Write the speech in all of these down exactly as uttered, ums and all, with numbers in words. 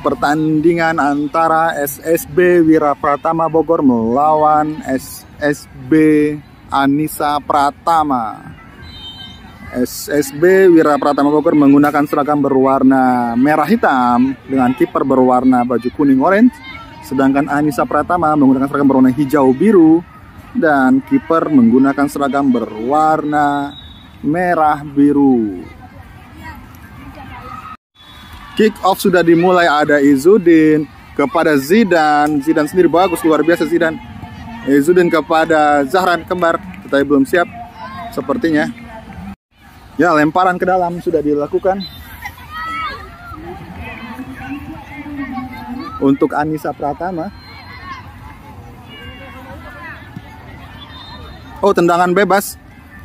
pertandingan antara S S B Wira Pratama Bogor melawan S S B Anissa Pratama. S S B Wira Pratama Bogor menggunakan seragam berwarna merah hitam dengan kiper berwarna baju kuning orange, sedangkan Anissa Pratama menggunakan seragam berwarna hijau biru dan kiper menggunakan seragam berwarna merah biru. Kick off sudah dimulai, ada Izudin kepada Zidan. Zidan sendiri bagus, luar biasa Zidan. Izudin kepada Zahran kembar, tetapi belum siap sepertinya. Ya, lemparan ke dalam sudah dilakukan untuk Anissa Pratama. Oh, tendangan bebas.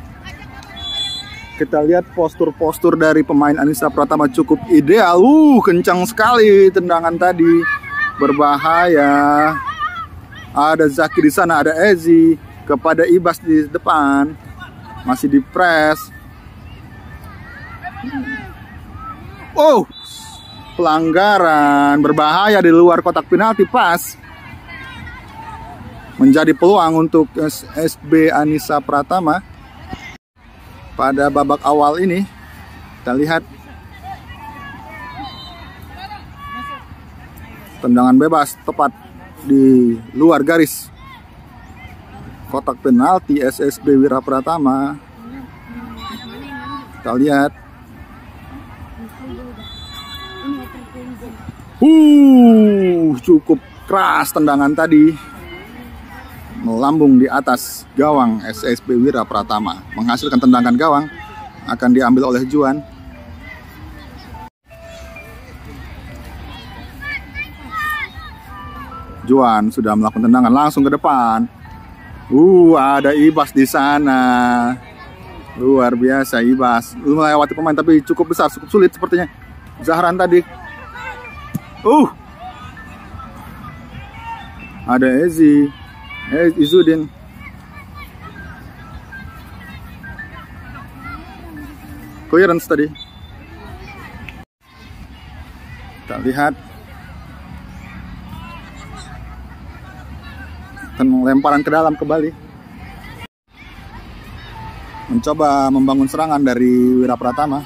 Kita lihat postur-postur dari pemain Anissa Pratama cukup ideal. Uh, kencang sekali tendangan tadi. Berbahaya. Ada Zaki di sana, ada Ezi kepada Ibas di depan. Masih di press. Oh, pelanggaran berbahaya di luar kotak penalti, pas. Menjadi peluang untuk S S B Anissa Pratama. Pada babak awal ini, kita lihat tendangan bebas tepat di luar garis kotak penalti S S B Wira Pratama. Kita lihat, uh, cukup keras tendangan tadi, melambung di atas gawang S S B Wira Pratama, menghasilkan tendangan gawang, akan diambil oleh Juan. Juan sudah melakukan tendangan langsung ke depan. Uh, ada Ibas di sana. Luar biasa Ibas, melewati pemain tapi cukup besar, cukup sulit sepertinya. Zahran tadi. Uh. Ada Ezi. Eh, Izudin. Clearance tadi. Kita lihat. Lemparan ke dalam kembali. Mencoba membangun serangan dari Wira Pratama.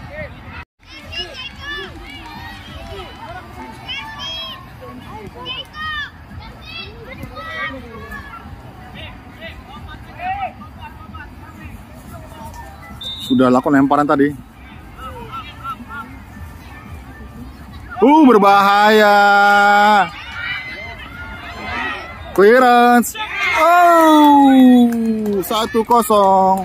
Sudah lakukan lemparan tadi. Uh, berbahaya. Clearance. Oh, satu kosong.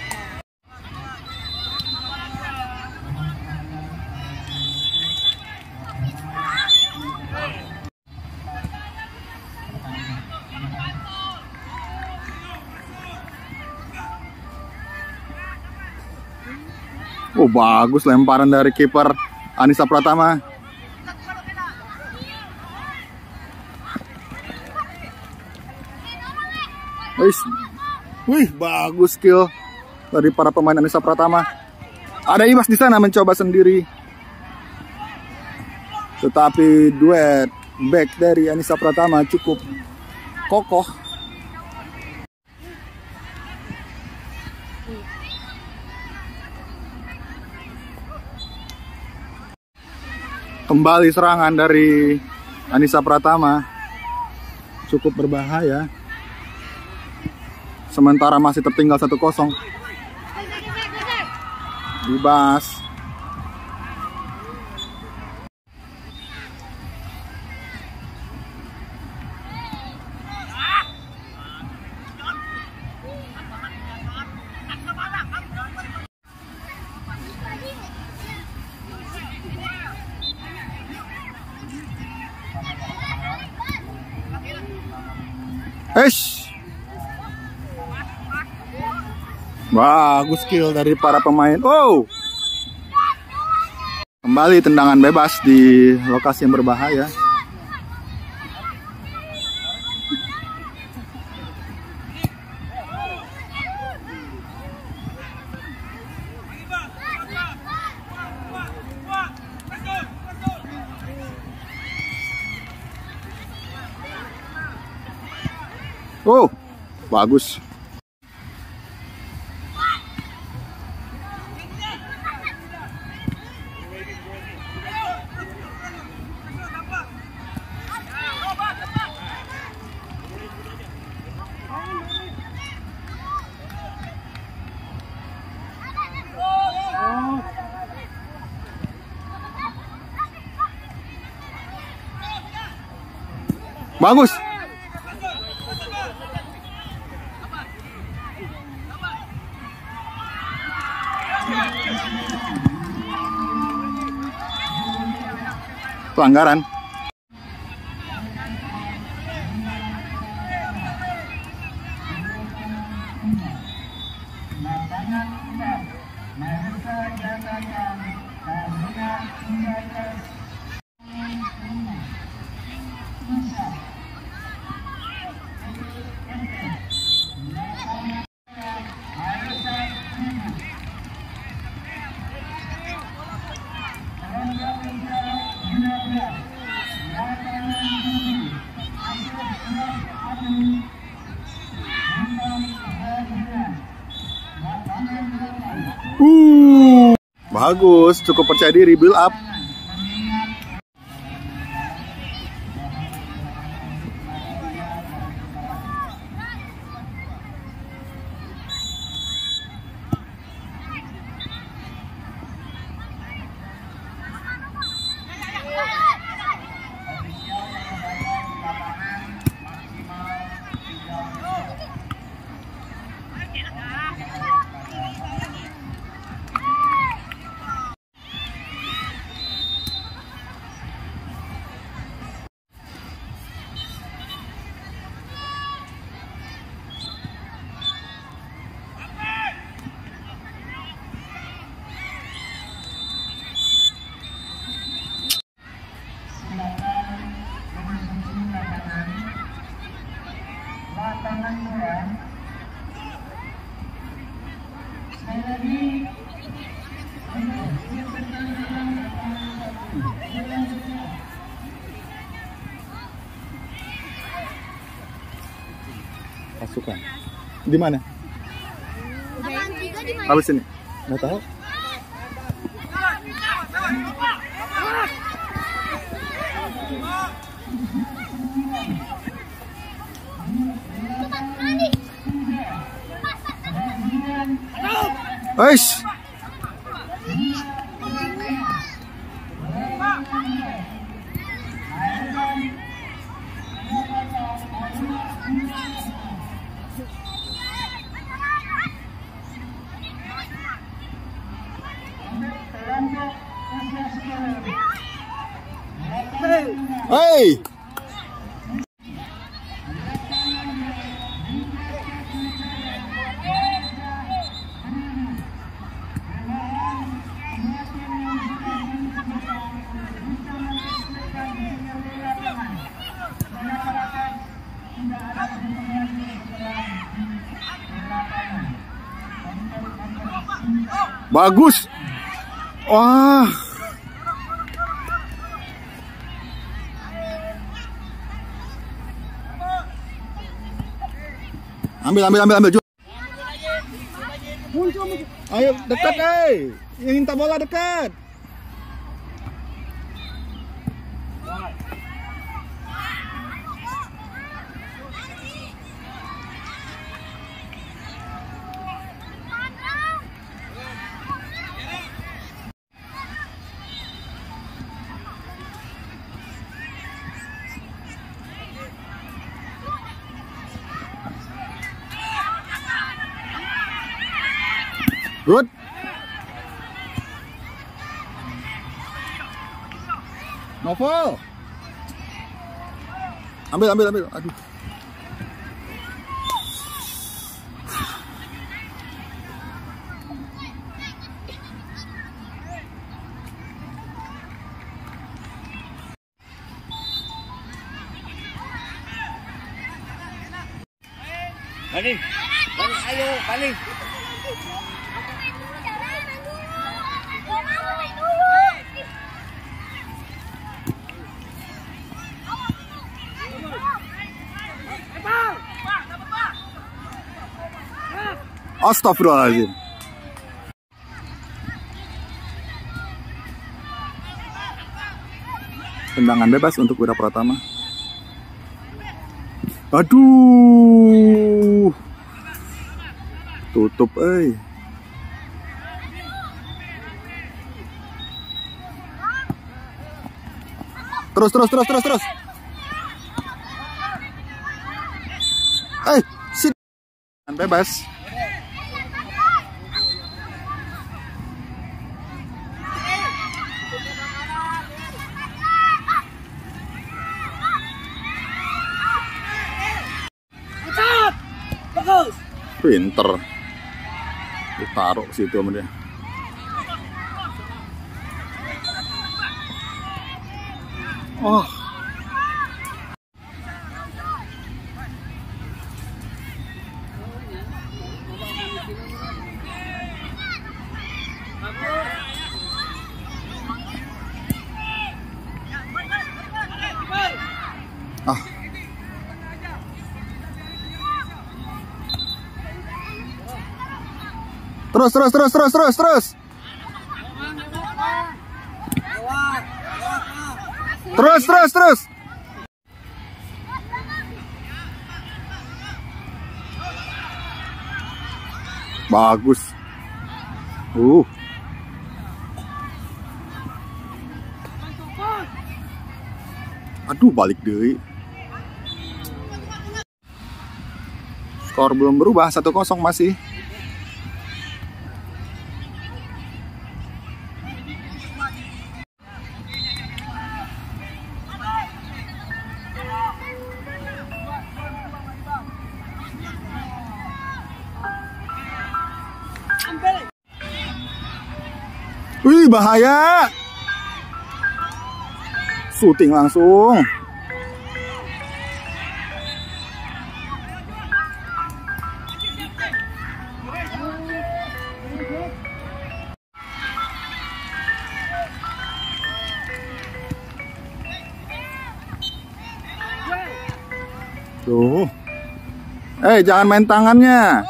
Oh, bagus lemparan dari kiper Anissa Pratama. Wih, wih, bagus skill dari para pemain Anissa Pratama. Ada Ibas di sana mencoba sendiri, tetapi duet back dari Anissa Pratama cukup kokoh. Kembali serangan dari Anissa Pratama, cukup berbahaya. Sementara masih tertinggal satu kosong. Ibas. Eish. Bagus skill dari para pemain. Oh, kembali tendangan bebas di lokasi yang berbahaya. Oh, bagus. Bagus. Pelanggaran. Uh, bagus, cukup percaya diri, build up. Pasukan. Di mana? Habis ini. Nggak tahu. Eish. Hey. Bagus. Wah. Ambil, ambil, ambil, ambil. Ayo, dekat, eh. Yang minta bola dekat. Good. Novel. Ambil, ambil, ambil. Aduh. Balik. Balik, ayo, balik. Astagfirullahaladzim. Tendangan bebas untuk Wira Pratama. Aduh. Tutup, eh. Terus, terus, terus, terus, terus. Eh, sit. Bebas. Pinter. Ditaruh ke situ sama dia. Oh. Ah. Terus, terus, terus, terus, terus, terus. Terus, terus, terus. Bagus. Uh. Aduh, balik deh. Skor belum berubah, satu kosong masih. Wih, bahaya. Syuting langsung. Tuh. Eh, jangan main tangannya.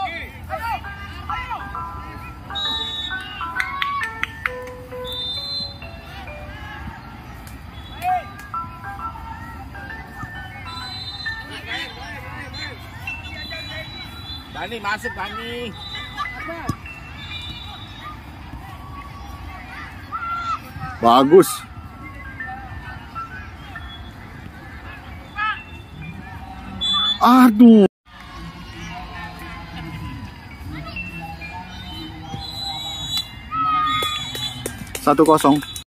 Dani masuk, Dani. Bagus. Aduh. Satu kosong.